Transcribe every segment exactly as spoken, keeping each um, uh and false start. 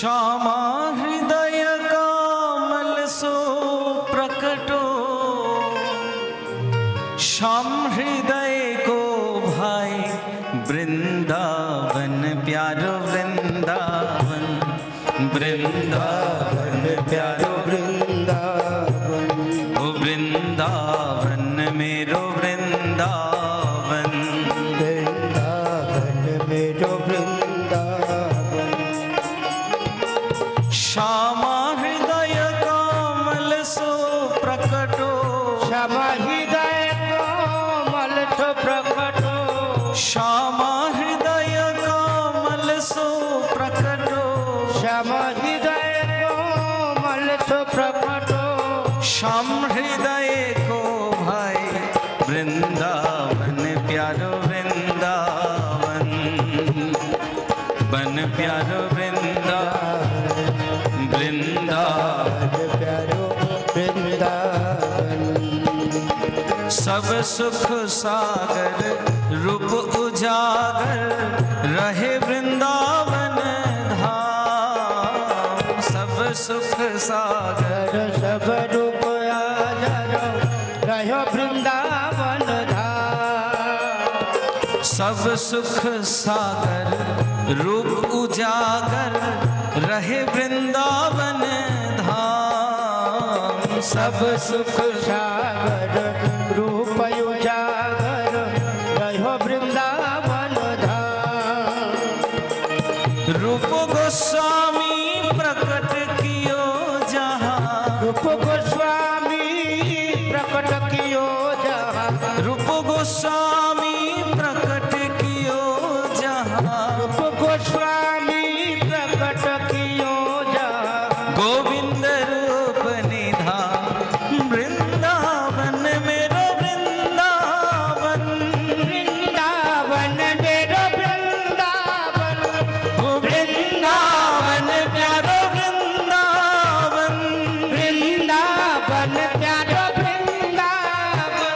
श्यामा हृदय कामल सो प्रकटो, श्याम हृदय को भाई वृंदावन प्यारो वृंदावन, वृंदावन प्यारो वृंदावन, ओ वृंदावन मेरो वृंदावन, वृंदावन मेरो वृंदावन। श्यामा हृदय कामल सो प्रकटो, श्यामा हृदय कोमल सो प्रकटो, श्यामा हृदय कामल सो प्रकटो, श्यामा हृदय कोमल सो प्रकटो, श्याम हृदय को भाई वृंदावन प्यारो वृंदावन, बन प्यारो वृंदावन, वृंदावन प्यारो वृंदावन। सब सुख सागर रूप उजागर रहे वृंदावन धाम, सब सुख सागर सब रूप आजर रहो वृंदावन धाम, सब सुख सागर रूप उजागर रहे वृंदावन धाम, सब सुख सागर रूप उजागर रहो वृंदावन धाम। रूप गोस्वामी प्रकट कियो जहाँ, रूप गोस्वामी प्रकट कियो जहाँ, रूप गोस्वामी प्रकट कियो जहाँ, रूप गोस्वामी प्रकट कियो जहाँ, गोविंद रूप निधान वृंदावन मेरो वृंदावन, वृंदावन मेरो वृंदावन, वृंदावन प्यारो वृंदावन, वृंदावन प्यारो वृंदावन।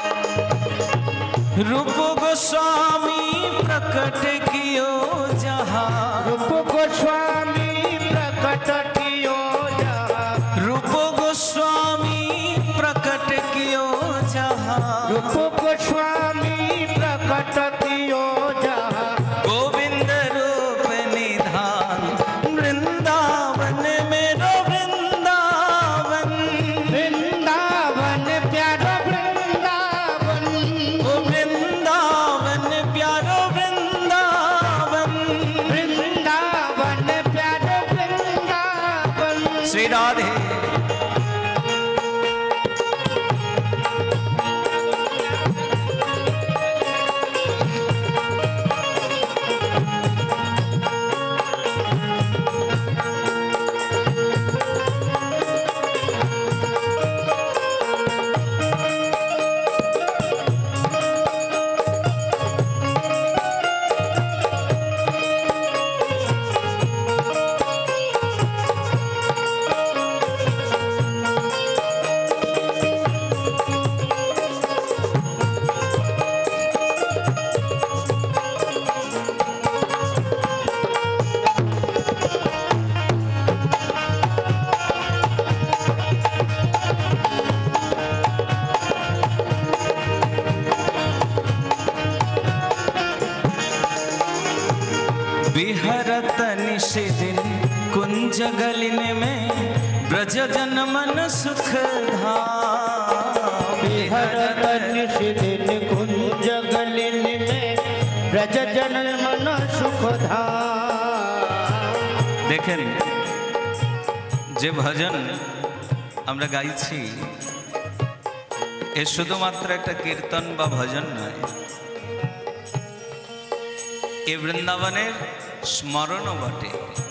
रूप गोस्वामी प्रकट कियो जहाँ, रूप गोस्वामी प्रकट कियो जहाँ, रूप गोस्वामी प्रकट कियो जहाँ, रूप गोस्वामी प्रकट कियो जहाँ, गोविंद रूप निधान वृंदावन मेरो वृंदावन, वृंदावन प्यारो वृंदावन, ओ वृंदावन प्यारो वृंदावन, वृंदावन प्यारो वृंदावन। श्री राधे। विहरत निषिदिन कुंज गलिन में ब्रज जन मन सुख धाम, विहरत निषिदिन कुंज गलिन में ब्रज जन मन सुख धाम। देखें যে ভজন আমরা গাইছি এ শুধুমাত্র একটা কীর্তন বা ভজন নয়, এ বৃন্দাবনের স্মরণও বটে।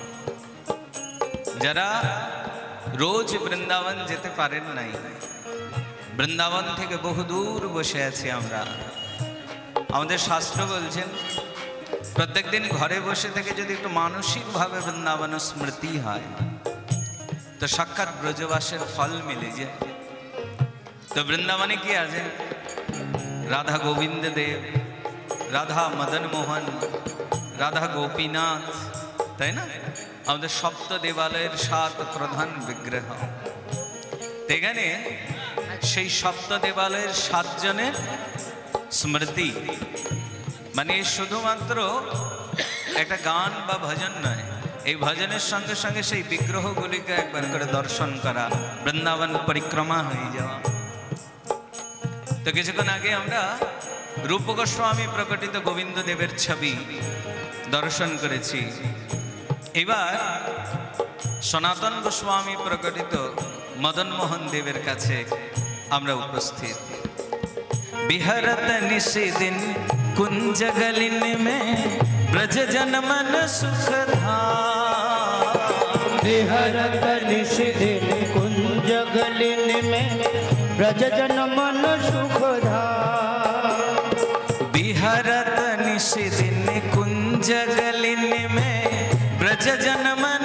যারা রোজ বৃন্দাবন যেতে পারেন নাই, বৃন্দাবন থেকে বহু দূর বসে আছি আমরা, আমাদের শাস্ত্র বলছেন প্রত্যেক দিন ঘরে বসে থেকে যদি একটু মানসিকভাবে বৃন্দাবন স্মৃতি হয় তো সাক্ষাৎ ব্রজবাসের ফল মিলে যায়। তো বৃন্দাবনে কি আছে? রাধা গোবিন্দ দেব, রাধা মদন মোহন, রাধা গোপীনাথ, তাই না? আমাদের সপ্ত দেবালয়ের সাত প্রধান বিগ্রহ। এখানে সেই সপ্ত দেবালয়ের সাতজনের স্মৃতি, মানে শুধুমাত্র একটা গান বা ভজন নয়, এই ভজনের সঙ্গে সঙ্গে সেই বিগ্রহগুলিকে একবার করে দর্শন করা, বৃন্দাবন পরিক্রমা হয়ে যাওয়া। তো কিছুক্ষণ আগে আমরা রূপ গোস্বামী প্রকটিত গোবিন্দ দেবের ছবি দর্শন করেছি। এবার সনাতন গোস্বামী প্রকটিত মদন মোহন দেবের কাছে আমরা উপস্থিত। বিহরত নিশিদিন कुंज गलिन में ब्रज जन मन सुखधाम। बिहरत निशिदिन कुंज गलिन में ब्रज जन मन सुखधाम। बिहरत निशिदिन कुंज गलिन में ब्रज जन मन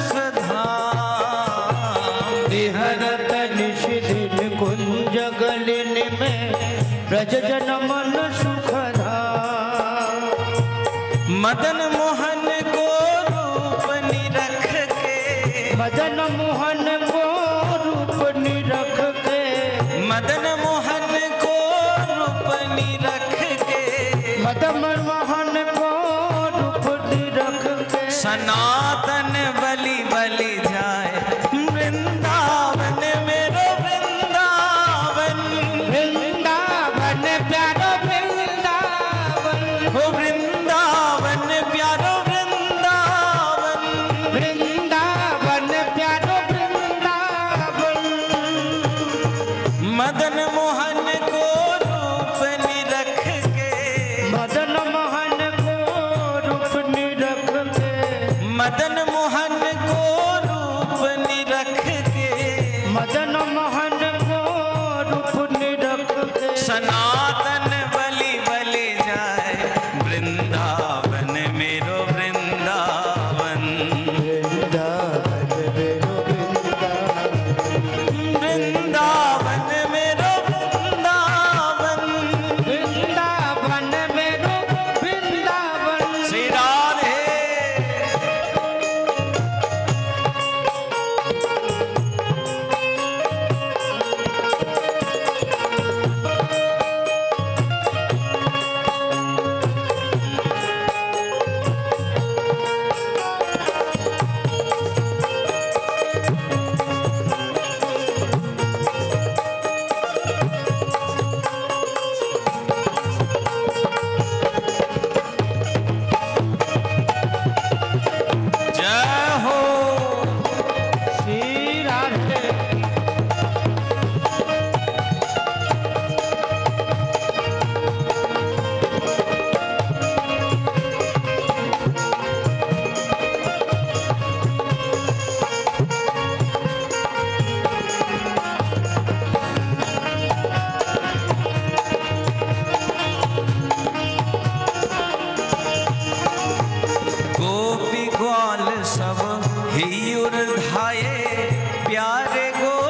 सुखधाम। बिहरत निशिदिन कुंज गलिन में ब्रज जन मन सुखधाम। मदन मोहन को रूप निरख के, मदन मोहन को रूप निरख के, मदन मोहन को रूप निरख के, मदन मोहन को रूप निरख के, सनातन बलि बलि जाए वृंदावन मेरो वृंदावन। वृंदावन प्यारो वृंदावन, हो वृंदावन प्यारो वृंदावन। वृंदावन प्यारो वृंदावन। मदन मोहन को रूप निरख के, मदन मोहन को रूप निरख के, मदन मोहन को रूप निरख के, मदन मोहन को रूप निरख के, सनातन बलि बलि जाए वृंदावन मेरो वृंदावन। वृंदावन मेरो वृंदावन, वृंदावन मेरो वृंदावन। वृंदावन मेरो वृंदावन। श्री राधे। जय हो। श्री राधे। गोपी ग्वाल सब हियुर धाये प्यारे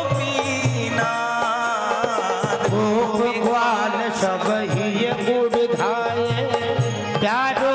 गोपीनाथ। गोप ग्वाल सब ही गुड़ धाये प्यारो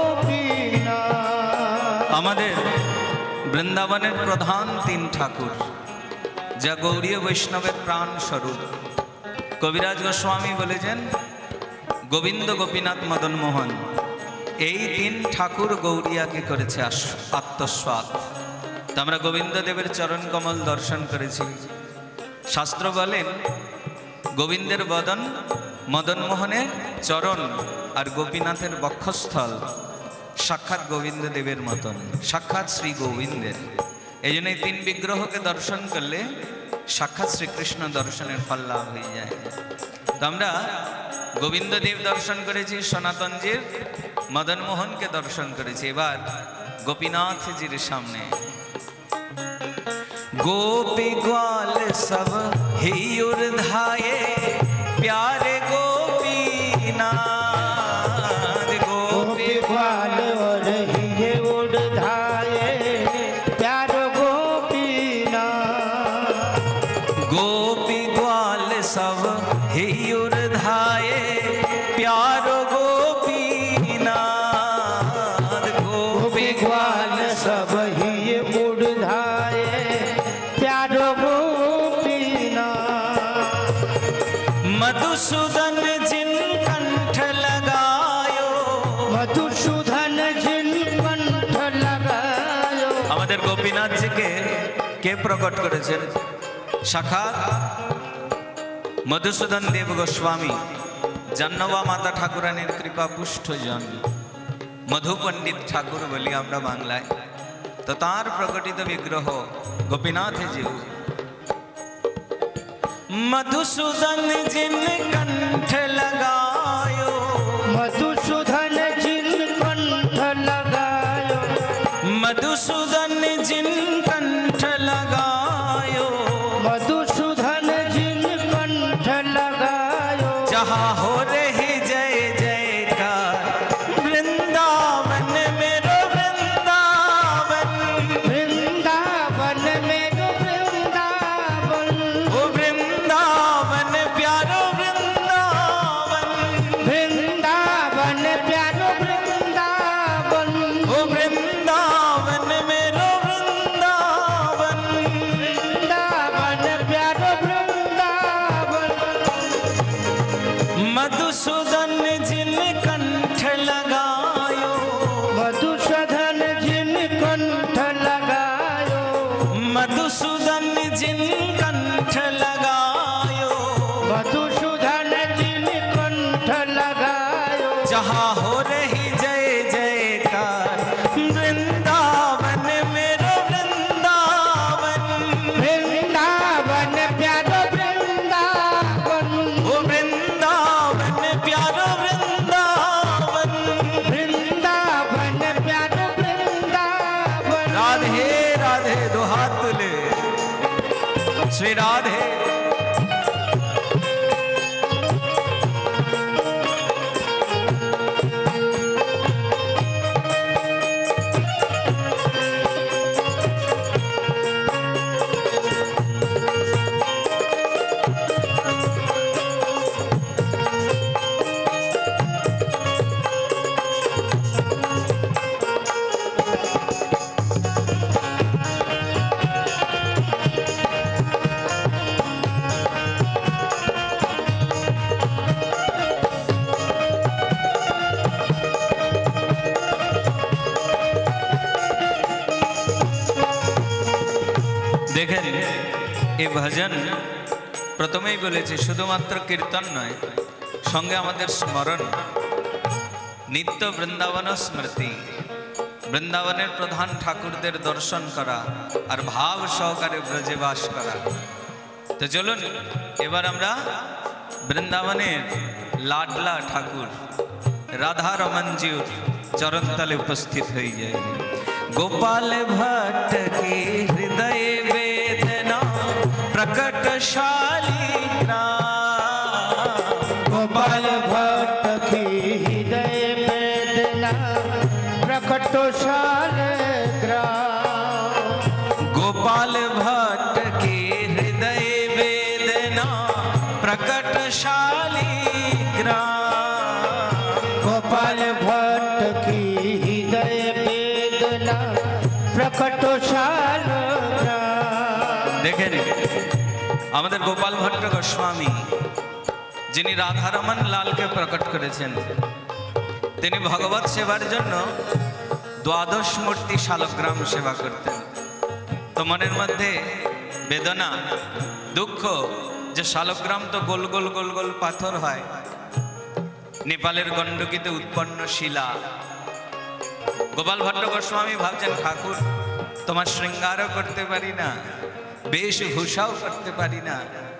गोपीनाथ। আমাদের বৃন্দাবনের প্রধান তিন ঠাকুর, যা গৌরীয় বৈষ্ণবের প্রাণ স্বরূপ। কবিরাজ গোস্বামী বলেছেন গোবিন্দ গোপীনাথ মদন মোহন, এই তিন ঠাকুর গৌরিয়াকে করেছে আস- আত্মস্বাদ। তো আমরা গোবিন্দ দেবের চরণ কমল দর্শন করেছি। শাস্ত্র বলেন গোবিন্দের বদন, মদন মোহনের চরণ আর গোপীনাথের বক্ষস্থল সাক্ষাৎ গোবিন্দ দেবের মতন, সাক্ষাৎ শ্রী গোবিন্দের। এই জন্য এই তিন বিগ্রহকে দর্শন করলে সাক্ষাৎ শ্রীকৃষ্ণ দর্শনের ফল লাভ হয়ে যায়। তো আমরা গোবিন্দ দেব দর্শন করেছি, সনাতনজির মদন মোহনকে দর্শন করেছি। এবার গোপীনাথজির সামনে गोपी ग्वाल सब हियुर धाये प्यारे गोपीनाथ। गोपी ग्वाल और हिये उड़ धाये प्यारो गोपीनाथ। गोपी ग्वाल सब हियुर धाये प्यारो गोपीनाथ। गोपी ग्वाल सब हिये मधुसूदन जिन कंठ लगायो, मधुसूदन जिन कंठ लगायो। আমাদের গোপীনাথ জিকে কে প্রকট করেছেন? সাক্ষাৎ মধুসূদন দেব গোস্বামী, জাহ্নবা মাতা ঠাকুরানীর কৃপা পুষ্টজন, মধু পণ্ডিত ঠাকুর বলি আমরা বাংলায়। তো তার প্রকটিত বিগ্রহ গোপীনাথ জিউ। मधुसूदन जिन कंठ लगायो, मधुसूदन जिन कंठ लगायो, मधुसूदन जिन कंठ लगायो, मधुसूदन जिन कंठ लगायो। जहाँ हो रही जय जयकार वृंदावन मेरो वृंदावन, वृंदावन मेरो वृंदावन, ओ वृंदावन प्यारो वृंदावन, वृंदावन प्यारो वृंदावन, ओ वृंदावन मेरो वृंदावन, वृंदावन प्यारो वृंदावन। मधुसूदन जिन कंठ लगायो, मधुसूदन जिन कंठ लगायो, मधुसूदन जिन कंठ लगायो, मधुसूदन जिन कंठ लगायो। जहाँ हो रही जय जयकार वृंदावन मेरो वृंदावन, वृंदावन प्यारो वृंदावन, ओ वृंदावन प्यारो वृंदावन, वृंदावन प्यारो वृंदावन। राधे राधे दो हाथ तुले श्री राधे। দেখেন এই ভজন প্রথমেই বলেছে শুধুমাত্র কীর্তন নয়, সঙ্গে আমাদের স্মরণ, নিত্য বৃন্দাবন স্মৃতি, বৃন্দাবনের প্রধান ঠাকুরদের দর্শন করা আর ভাব সহকারে ব্রজে বাস করা। তো চলুন এবার আমরা বৃন্দাবনের লাডলা ঠাকুর রাধা রমনজির চরণতলে উপস্থিত হয়ে যায়। गोपाल भट्ट की हृदय वेदना प्रकटशाली ग्राम, गोपाल भट्ट की हृदय वेदना प्रकटशाल ग्राम, गोपाल भट्ट की हृदय वेदना प्रकटशाली ग्राम, गोपाल भट्ट की हृदय वेदना प्रकटशाल ग्राम। দেখেন আমাদের গোপাল ভট্ট গোস্বামী যিনি রাধারমন লালকে প্রকট করেছেন, তিনি ভগবত সেবার জন্য দ্বাদশ মূর্তি শালগ্রাম সেবা করতেন। তো মনের মধ্যে বেদনা দুঃখ যে শালগ্রাম তো গোল গোল গোল গোল পাথর হয়, নেপালের গণ্ডকিতে উৎপন্ন শিলা। গোপাল ভট্ট গোস্বামী ভাবছেন ঠাকুর তোমার শৃঙ্গারও করতে পারি না, বেশভূষাও করতে পারি না,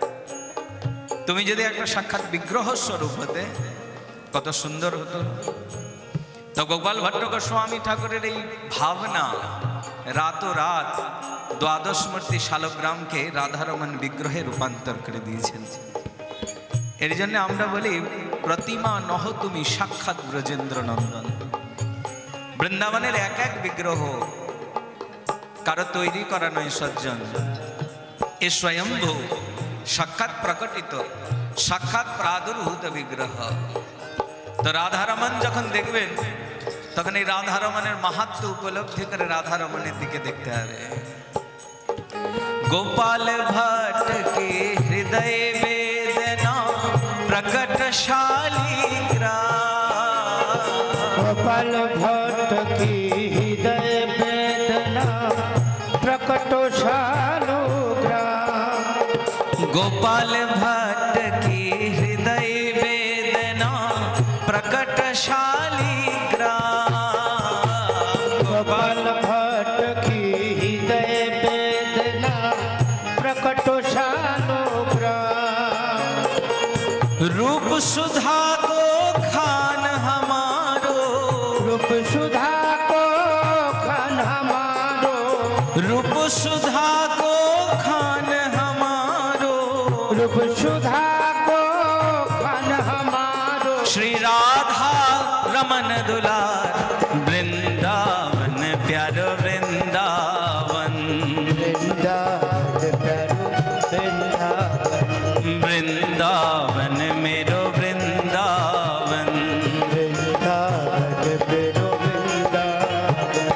তুমি যদি একটা সাক্ষাৎ বিগ্রহ স্বরূপ হতে কত সুন্দর হতো। তো গোপাল ভট্ট গোস্বামী ঠাকুরের এই ভাবনা রাতোরাত দ্বাদশ মূর্তি শালগ্রামকে রাধারমন বিগ্রহে রূপান্তর করে দিয়েছেন। এর জন্য আমরা বলি প্রতিমা নহ তুমি সাক্ষাৎ ব্রজেন্দ্র নন্দন। বৃন্দাবনের এক এক বিগ্রহ কারো তৈরি করা নয় সজ্জন, এ স্বয়ম্ভু সাক্ষাৎ প্রকটিত সাক্ষাৎ প্রাদুর্ভূত বিগ্রহ। তো রাধারমন যখন দেখবেন তখন এই রাধারমনের মাহাত্ম্য উপলব্ধি করে রাধারমনের দিকে দেখতে হবে। गोपाल भट्ट की हृदय वेदना प्रकट शालिग्राम। गोपाल भट्ट की हृदय वेदना प्रकट शालिग्राम। गोपाल भट्ट की हृदय वेदना प्रकट शालिग्राम। गोपाल भट्ट की हृदय वेदना प्रकट शालिग्राम। रूप सुधा को खान हमारो, रूप सुधा को खान हमारो, रूप सुधा को खान हमारो, रूप सुधा को खान हमारो। श्री राधा रमन दुलार वृंदावन प्यारो वृंदावन। वृंदावन प्यारो वृंदावन। वृंदावन मेरो वृंदावन। वृंदावन मेरो वृंदावन।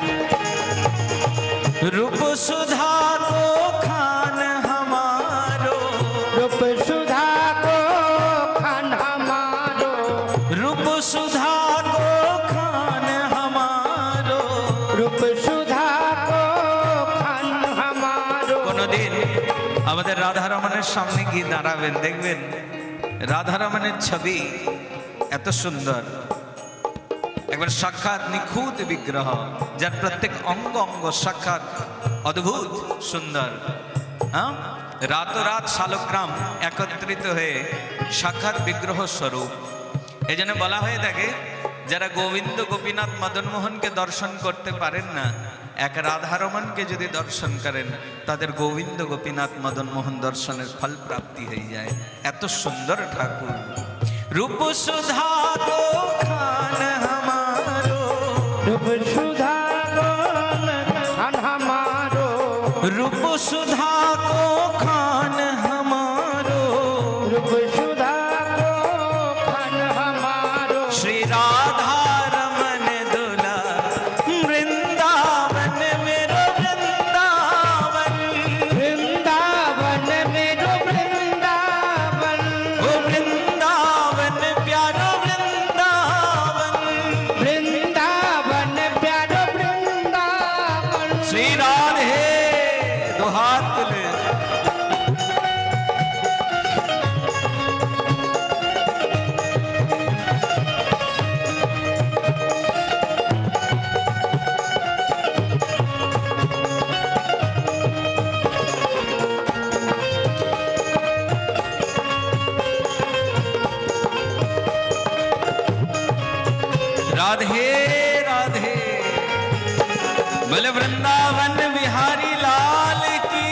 रूप सुधा को खान हमारो, रूप सुधा को खान हमारो, रूप सुधा को खान हमारो। रूप सुधा को खान हमारो। কোনদিন আমাদের রাধারমণের সামনে গিয়ে দাঁড়াবেন, দেখবেন রাধারমণের ছবি এত সুন্দর, একবার সাক্ষাৎ নিখুঁত বিগ্রহ, যার প্রত্যেক অঙ্গ অঙ্গ সাক্ষাৎ অদ্ভুত সুন্দর। হ্যাঁ, রাতরাত শালগ্রাম একত্রিত হয়ে সাক্ষাৎ বিগ্রহ স্বরূপ। এই জন্য বলা হয়ে থাকে, যারা গোবিন্দ গোপীনাথ মদন মোহনকে দর্শন করতে পারেন না, এক রাধারমণকে যদি দর্শন করেন, তাদের গোবিন্দ গোপীনাথ মদন মোহন দর্শনের ফল প্রাপ্তি হয়ে যায়। এত সুন্দর ঠাকুর। रूप सुधा को खान हमारो, रूप सुधा को खान हमारो, रूप सुधा को खान हमारो, रूप सुधा को खान हमारो। श्री राधा रमन दुलार वृंदावन मेरो वृंदावन। वृंदावन मेरो वृंदावन। ओ वृंदावन प्यारो वृंदावन। वृंदावन प्यारो वृंदावन। श्री राधे दो हाथ तुले। राधे राधे बोले वृंदावन बिहारी लाल की।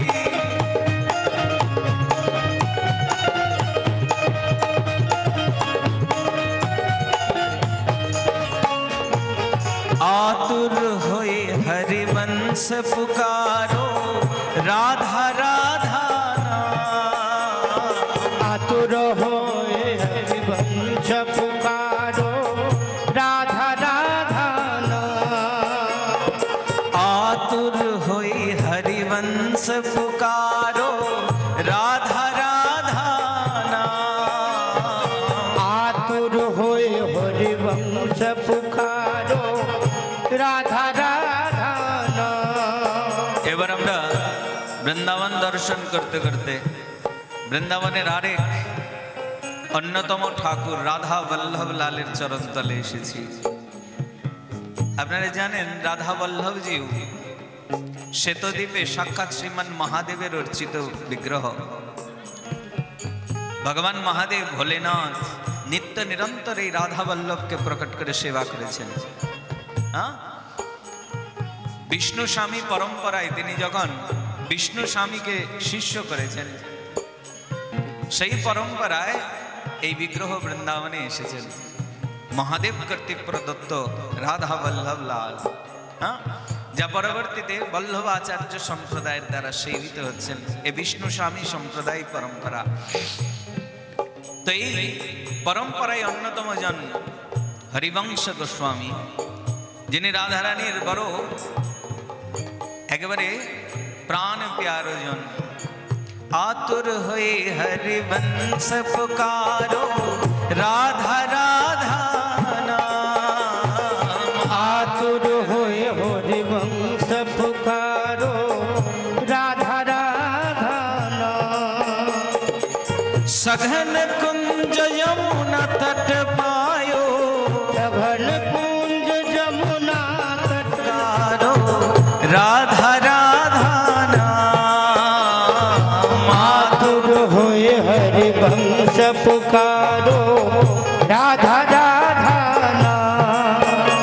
आतुर होए हरिवंश पुकारो राधा राधा नाम। आतुर होए हरिवंश पुकारो राधा राधा नाम। आतुर होए हरिवंश पुकारो राधा राधा नाम। आतुर होए हरिवंश पुकारो राधा राधा नाम। এবার আমরা বৃন্দাবন দর্শন করতে করতে বৃন্দাবনের আরেক অন্যতম ঠাকুর রাধা বল্লভ লালের চরণতলে এসেছি। আপনারা জানেন রাধা বল্লভজিও শ্বেতদ্বীপে সাক্ষাৎ শ্রীমান মহাদেবের অর্চিত বিগ্রহ। ভগবান মহাদেব ভোলেনাথ নিত্য নিরন্তর এই রাধা বল্লভকে প্রকট করে সেবা করেছেন। হ্যাঁ, বিষ্ণু স্বামী পরম্পরায় তিনি যখন বিষ্ণু স্বামীকে শিষ্য করেছেন, সেই পরম্পরায় এই বিগ্রহ বৃন্দাবনে এসেছেন। মহাদেব কর্তৃক প্রদত্ত রাধা বল্লভ লাল, হ্যাঁ, যা পরবর্তীতে বল্লভ আচার্য সম্প্রদায়ের দ্বারা সেবিত হচ্ছেন। এ বিষ্ণু স্বামী সম্প্রদায় পরম্পরা। তো এই পরম্পরায় অন্যতম জন হরিবংশ গোস্বামী, যিনি রাধারানীর বড় একেবারে প্রাণ প্যারো জন। आतुर होए हरिवंश पुकारो राधा राधा नाम। आतुर होए हरिवंश पुकारो राधा राधा नाम। सघन कुंज यमुना तट पायो, सघन कुंज जमुना तट पायो राधा राधा नाम। आतुर होए हरिवंश पुकारो राधा राधा नाम।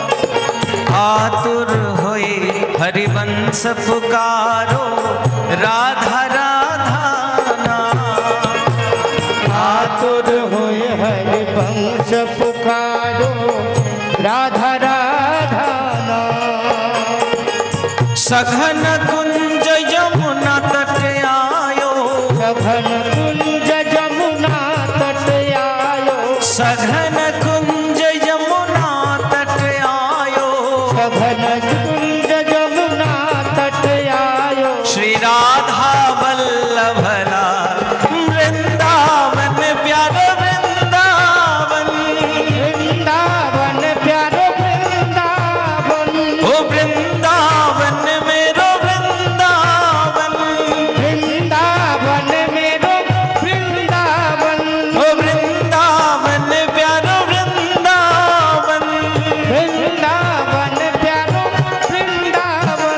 आतुर होए हरिवंश पुकारो राधा राधा नाम। आतुर होए हरिवंश पुकारो राधा राधा नाम। सघन कुंज यमुना तट आयो, सघन कुंज जमुना तट आयो। सघन कुंज यमुना तट आयो, सघन कुंज जमुना तट आयो। श्री राधा वल्लभ लाल वृंदावन प्यारो वृंदावन। वृंदावन प्यारो वृंदावन। ओ वृंदावन मेरो वृंदावन। वृंदावन मेरो वृंदावन। ओ वृंदावन प्यारो वृंदावन। वृंदावन प्यारो वृंदावन।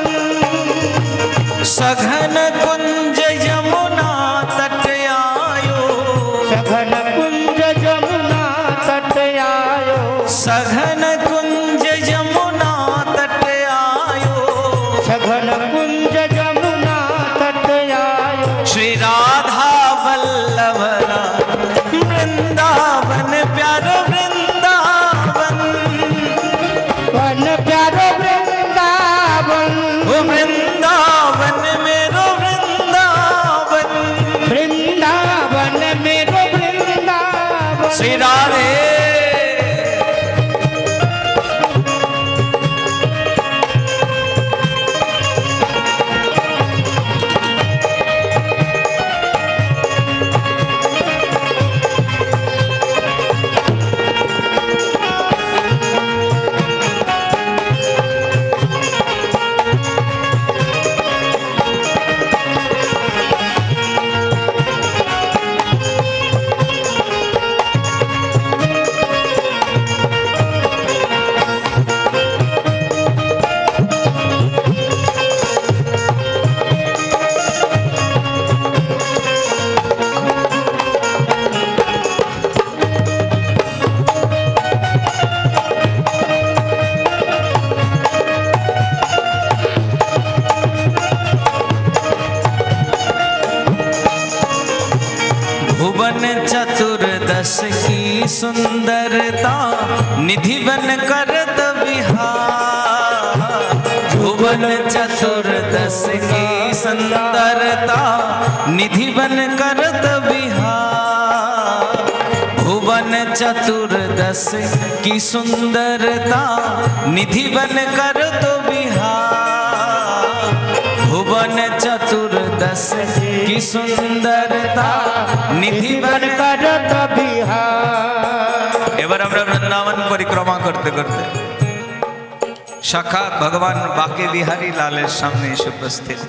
सघन कुंज यमुना तट आयो, सघन कुंज जमुना तट आयो। सघन कुंज यमुना तट आयो। सघन कुंज जमुना तट आयो। श्री राधा वल्लभ लाल वृंदावन प्यारो वृंदावन। वन प्यारो वृंदावन। ओ वृंदावन मेरो वृंदावन। वृंदावन मेरो वृंदावन। श्री राधे भुवन चतुर्दश की सुंदरता निधि बन करत विहार। भुवन चतुर्दश की सुंदरता निधि बन करत विहार। भुवन चतुर्दश की सुंदरता निधि बन करत विहार। भुवन चतुर्दश की सुंदरता निधि बन करत बिहार। এবার আমরা বৃন্দাবন পরিক্রমা করতে করতে সাক্ষাৎ ভগবান বাকে বিহারী লালের সামনে এসে উপস্থিত।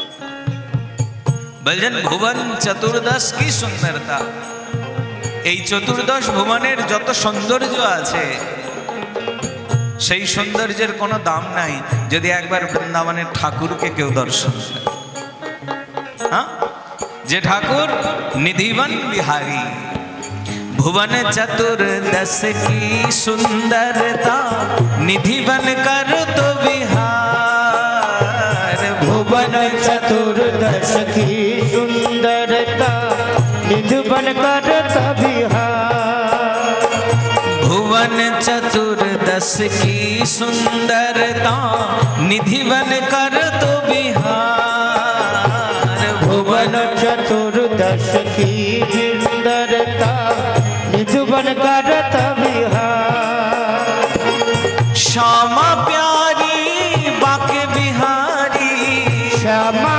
বলছেন ভুবন চতুর্দশ কি সুন্দরতা। এই চতুর্দশ ভুবনের যত সৌন্দর্য আছে সেই সৌন্দর্যের কোনো দাম নাই যদি একবার বৃন্দাবনের ঠাকুরকে কেউ দর্শন করে। হ্যাঁ, যে ঠাকুর নিধিবন বিহারী। भुवन चतुर्दश की सुंदरता निधि बन कर तो विहार। भुवन चतुर्दश की सुंदरता निधि बन कर तो विहार। भुवन चतुर्दश की सुंदरता निधि बन कर तो विहार। भुवन चतुर्दश की सुंदरता निधि बन कर तो विहार। श्यामा प्यारी बाके बिहारी। श्यामा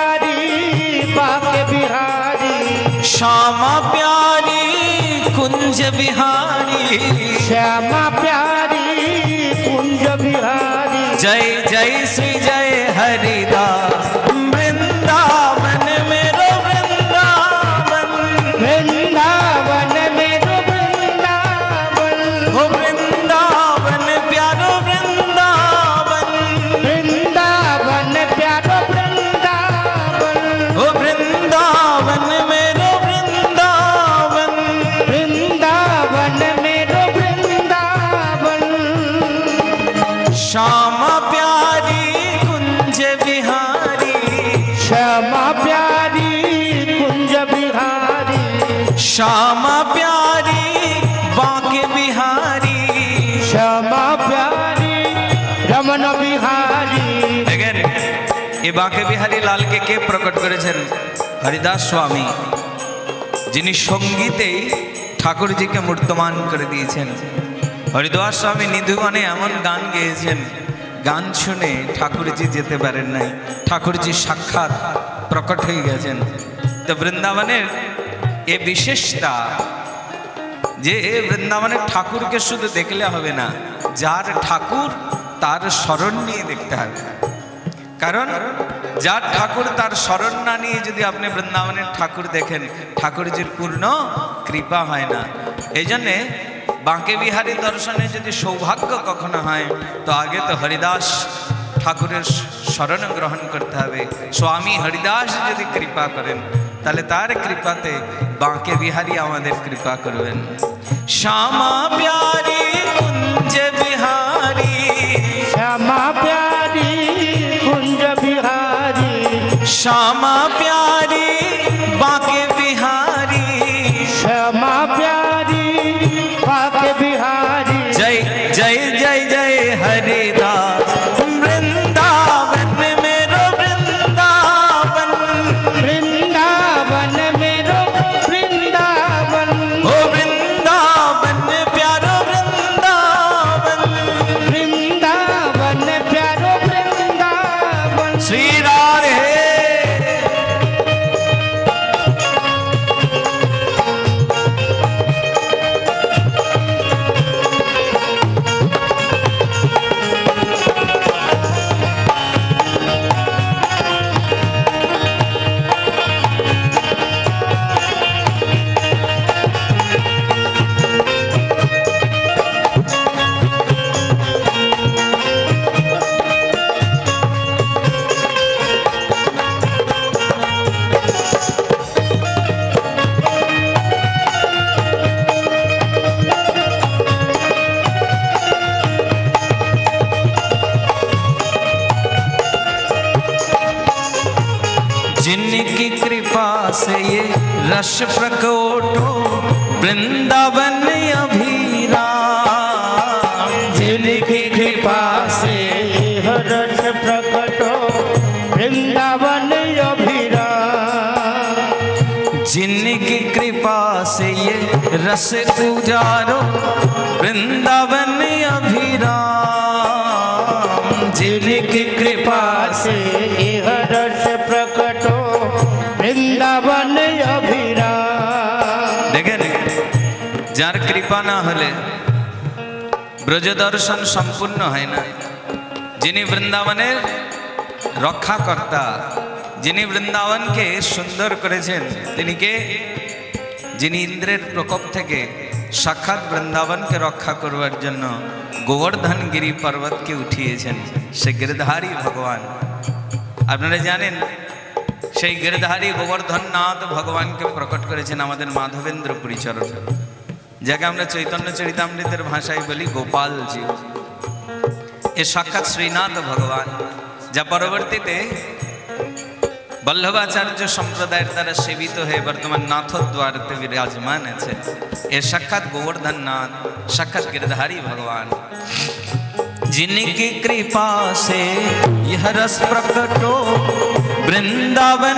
प्यारी बाके बिहारी। श्यामा प्यारी कुंज कुंज बिहारी श्यामा प्यारी कुंज बिहारी जय जय श्री जय हरिदास वृंदावन मेरो वृंदावन वृंदावन मेरो वृंदावन हो वृंदावन प्यारो वृंदावन वृंदावन प्यारो वृंदावन हो वृंदावन मेरो वृंदावन वृंदावन मेरो वृंदावन श्यामा प्यारी कुंज बिहारी श्यामा प्यारी कुंज बिहारी श्यामा प्यारी बांके बिहारी श्यामा प्यारी रमन बिहारी দেখেন এই বাঁকে বিহারী লালকে কে প্রকট করেছেন হরিদাস স্বামী যিনি সঙ্গীতেই ঠাকুরজিকে মূর্তমান করে দিয়েছেন হরিদাস স্বামী নিধুবনে এমন গান গেয়েছেন গান শুনে ঠাকুরজি যেতে পারেন নাই ঠাকুরজি সাক্ষাৎ প্রকট হয়ে গেছেন তো বৃন্দাবনের এ বিশেষতা যে বৃন্দাবনের ঠাকুরকে শুধু দেখলে হবে না যার ঠাকুর তার স্মরণ নিয়ে দেখতে হবে কারণ যার ঠাকুর তার স্মরণ না নিয়ে যদি আপনি বৃন্দাবনের ঠাকুর দেখেন ঠাকুরজির পূর্ণ কৃপা হয় না এই জন্যে বাঁকে বিহারী দর্শনে যদি সৌভাগ্য কখনো হয় তো আগে তো হরিদাস ঠাকুরের শরণ গ্রহণ করতে হবে স্বামী হরিদাস যদি কৃপা করেন তাহলে তার কৃপাতে বাঁকে বিহারী আমাদের কৃপা করবেন শ্যামা প্যারি কুঞ্জ বিহারী श्यामा प्यारी कुंज बिहारी श्यामा प्यारी बांके बिहारी श्यामा प्यारी बांके बिहारी जय जय जय जय हरिदास वृंदावन मेरो वृंदावन वृंदावन मेरो वृंदावन हो वृंदावन प्यारो वृंदावन वृंदावन प्यारो वृंदावन श्री राधे जिनकी कृपा से ये रस प्रकोटो वृंदावन अभिराम जिनकी कृपा से यह रस प्रकटो वृंदावन अभिराम जिनकी कृपा से ये रस उजारो वृंदावन अभिराम जिनकी कृपा से यह रस प्रकटो वृंदावन अभिराम দেখেন যার কৃপা না হলে ব্রজ দর্শন সম্পূর্ণ হয় না যিনি বৃন্দাবনের রক্ষাকর্তা যিনি বৃন্দাবনকে সুন্দর করেছেন তিনি কে যিনি ইন্দ্রের প্রকোপ থেকে সাক্ষাৎ বৃন্দাবনকে রক্ষা করবার জন্য গোবর্ধন গিরি পর্বতকে উঠিয়েছেন সে গিরধারী ভগবান আপনারা জানেন সেই গিরধারী গোবর্ধন নাথ ভগবানকে প্রকট করেছেন আমাদের মাধবেন্দ্র পরিচরণ যাকে আমরা চৈতন্য চরিতামৃতের ভাষায় বলি গোপালজি এ সাক্ষাৎ শ্রীনাথ ভগবান যা পরবর্তীতে বল্লভাচার্য সম্প্রদায়ের দ্বারা সেবিত হয়ে বর্তমান নাথদ্বারতে বিরাজমান আছে এর সাক্ষাৎ গোবর্ধন নাথ সাক্ষাৎ गिरधारी भगवान जिनकी कृपा से यह रस प्रकटो वृंदावन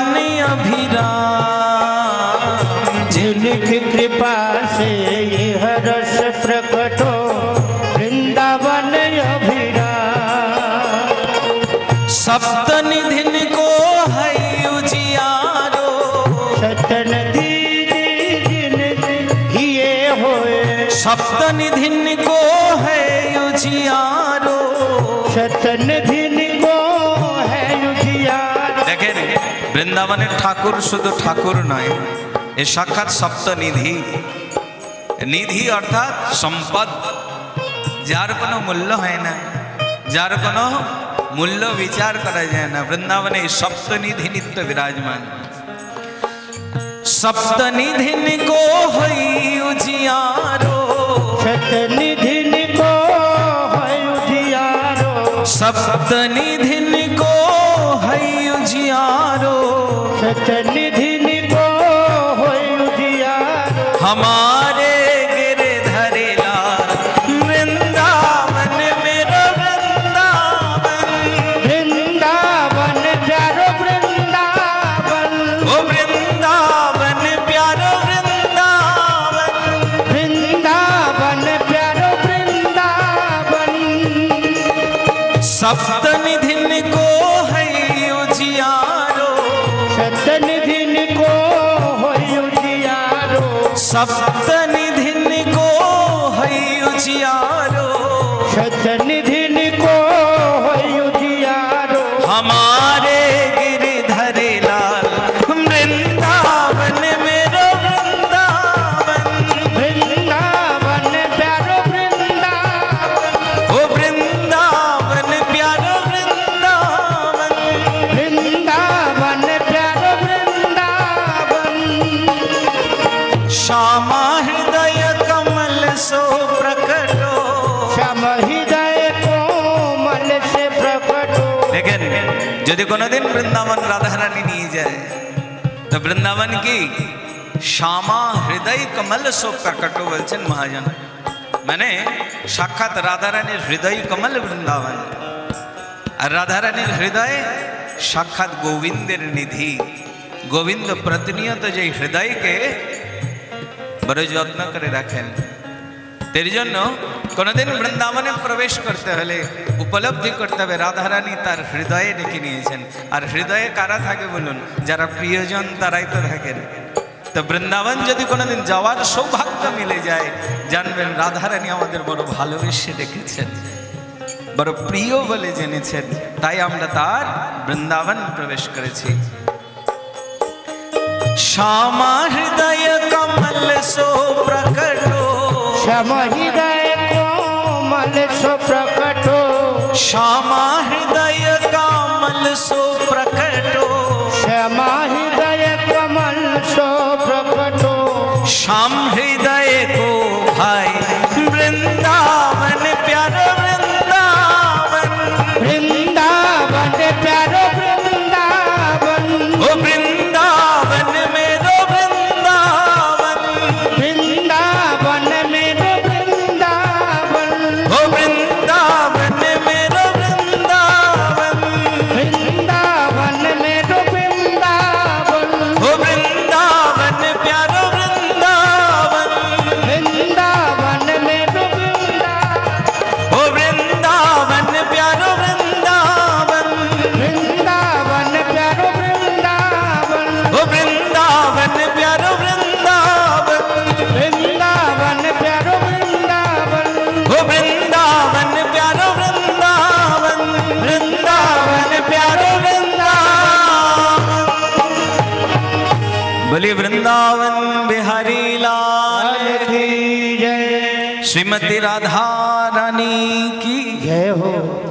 अभिराम जिनकी कृपा से यह रस प्रकटो वृंदावन अभिराम सप्त निधिन को है उजियारो सतन दीन ये हो होए, सप्तनिधिन को है उजियारो, सप्तनिधिन को है उजियारो। দেখেন বৃন্দাবনের ঠাকুর শুধু ঠাকুর নয়, এ সাক্ষাৎ সপ্তনিধি। নিধি অর্থাৎ সম্পদ, যার কোনো মূল্য হয় না, যার কোনো মূল্য বিচার করা যায় না। বৃন্দাবনে সপ্তনিধি নিত্য বিরাজমান। सप्तनिधिन को है उजियारो, सप्तनिधिन को है उजियारो, सप्तनिधिन को है उजियारो, सप्तनिधिन को है उजियारो। हमारे गिरधरे लाल वृंदावन मेरा वृंदावन, वृंदावन प्यारो वृंदावन, ओ वृंदावन प्यारो वृंदावन, वृंदावन प्यारो वृंदावन। सप्तनिधिन को है उजियारो, सप्तनिधिन को है उजियारो, सप्तनिधिन को है उजियारो, सप्तनिधिन को है उजियारो। हमारे गिरधरे लाल वृंदावन मेरो वृंदावन, वृंदावन प्यारो वृंदावन, ओ वृंदावन प्यारो वृंदावन, वृंदावन प्यारो वृंदावन। श्यामा हृदय कमल सो प्रकटो, श्याम हृदय कोमल से प्रकटो। দেখেন যদি কোনোদিন বৃন্দাবন রাধারানী নিয়ে যায় তো বৃন্দাবন কি শ্যামা হৃদয় কমল সো প্রকটো বলছেন মহাজন, মানে সাক্ষাৎ রাধারানীর হৃদয় কমল বৃন্দাবন। আর রাধারানীর হৃদয় সাক্ষাৎ গোবিন্দের নিধি। গোবিন্দ প্রতিনিয়ত যে হৃদয়কে বড় যত্ন করে রাখেন। এর জন্য কোনোদিন বৃন্দাবনে প্রবেশ করতে হলে উপলব্ধি করতে হবে রাধারানী তার হৃদয়ে ডেকে নিয়েছেন। আর হৃদয়ে কারা থাকে বলুন? যারা প্রিয়জন তারাই তো থাকেন। তো বৃন্দাবন যদি কোনোদিন যাওয়ার সৌভাগ্য মিলে যায়, জানবেন রাধারানী আমাদের বড় ভালোবেসে ডেকেছেন, বড় প্রিয় বলে জেনেছেন, তাই আমরা তার বৃন্দাবন প্রবেশ করেছি। श्यामा हृदय कमल सो प्रकटो, श्यामा हृदय कोमल सो प्रकटो, श्यामा हृदय कमल सो प्रकटो, श्यामा हृदय कमल सो प्रकटो। श्याम हृदय को भाई वृंदावन प्यारो वृंदावन, वृंदावन प्यारो वृंदावन, ओ वृंदावन मेरो वृंदावन, वृंदावन मेरो वृंदावन, ओ वृंदावन मेरो वृंदावन, वृंदावन मेरो वृंदावन, ओ वृंदावन प्यारो वृंदावन, वृंदावन मेरो वृंदावन, ओ वृंदावन प्यारो वृंदावन, वृंदावन प्यारो वृंदावन, ओ वृंदावन प्यारो वृंदावन, वृंदावन प्यारो वृंदावन, ओ वृंदावन प्यारो वृंदावन, वृंदावन प्यारो वृंदावन। बोलिए वृंदावन बिहारी लाल की जय, श्रीमती राधा रानी की जय हो।